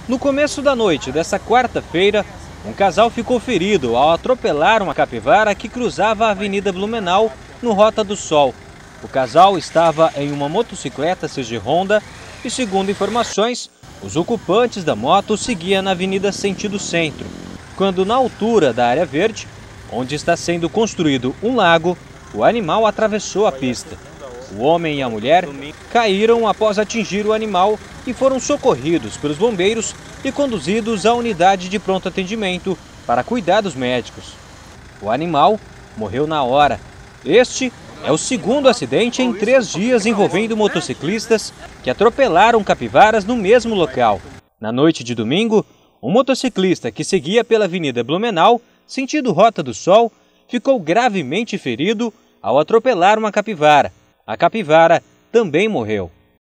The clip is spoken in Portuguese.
No começo da noite dessa quarta-feira, um casal ficou ferido ao atropelar uma capivara que cruzava a Avenida Blumenau, no Rota do Sol. O casal estava em uma motocicleta CG Honda e, segundo informações, os ocupantes da moto seguiam na avenida sentido centro, quando na altura da área verde, onde está sendo construído um lago, o animal atravessou a pista. O homem e a mulher caíram após atingir o animal e foram socorridos pelos bombeiros e conduzidos à unidade de pronto atendimento para cuidados médicos. O animal morreu na hora. Este é o segundo acidente em 3 dias envolvendo motociclistas que atropelaram capivaras no mesmo local. Na noite de domingo, um motociclista que seguia pela Avenida Blumenau, sentido Rota do Sol, ficou gravemente ferido ao atropelar uma capivara. A capivara também morreu.